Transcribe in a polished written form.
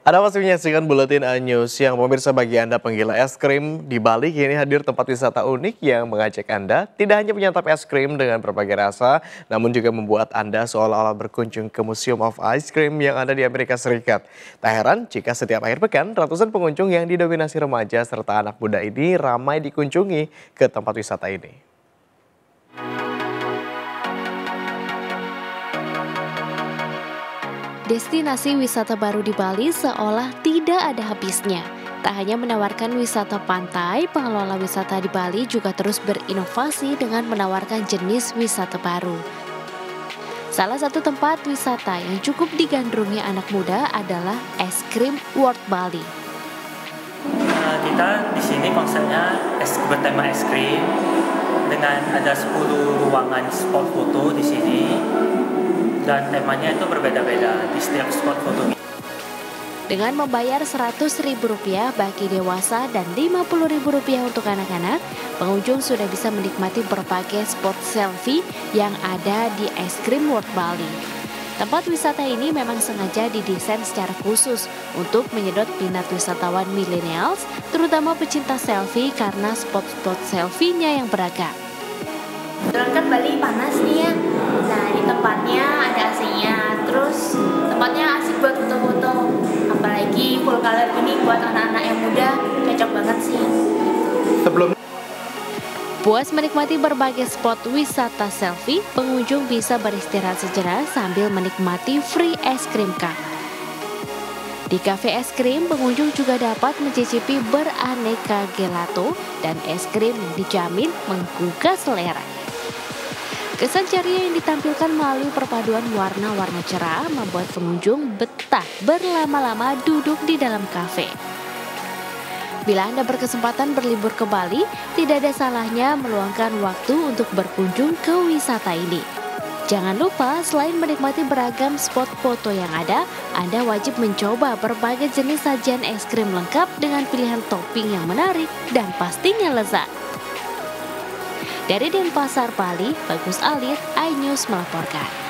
Anda masih menyaksikan Buletin News yang pemirsa bagi Anda penggila es krim di Bali kini hadir tempat wisata unik yang mengajak Anda tidak hanya menyantap es krim dengan berbagai rasa, namun juga membuat Anda seolah-olah berkunjung ke Museum of Ice Cream yang ada di Amerika Serikat. Tak heran jika setiap akhir pekan ratusan pengunjung yang didominasi remaja serta anak muda ini ramai dikunjungi ke tempat wisata ini. Destinasi wisata baru di Bali seolah tidak ada habisnya. Tak hanya menawarkan wisata pantai, pengelola wisata di Bali juga terus berinovasi dengan menawarkan jenis wisata baru. Salah satu tempat wisata yang cukup digandrungi anak muda adalah Es Krim World Bali. Kita di sini konsepnya bertema es krim dengan ada 10 ruangan spot foto di sini. Dan temanya itu berbeda-beda di setiap spot foto. Dengan membayar Rp100.000 bagi dewasa dan Rp50.000 untuk anak-anak, pengunjung sudah bisa menikmati berbagai spot selfie yang ada di Es Krim World Bali. Tempat wisata ini memang sengaja didesain secara khusus untuk menyedot minat wisatawan millennials, terutama pecinta selfie karena spot-spot selfie-nya yang beragam. Kebetulan kan Bali panas nih ya. Nah, di tempatnya ada AC-nya. Terus tempatnya asik buat foto-foto. Apalagi full color ini buat anak-anak yang muda cocok banget sih. Puas menikmati berbagai spot wisata selfie, pengunjung bisa beristirahat sejenak sambil menikmati free es krim kak. Di kafe es krim, pengunjung juga dapat mencicipi beraneka gelato dan es krim yang dijamin menggugah selera. Kesan ceria yang ditampilkan melalui perpaduan warna-warna cerah membuat pengunjung betah berlama-lama duduk di dalam kafe. Bila Anda berkesempatan berlibur ke Bali, tidak ada salahnya meluangkan waktu untuk berkunjung ke wisata ini. Jangan lupa, selain menikmati beragam spot foto yang ada, Anda wajib mencoba berbagai jenis sajian es krim lengkap dengan pilihan topping yang menarik dan pastinya lezat. Dari Denpasar, Bali, Bagus Alit, iNews melaporkan.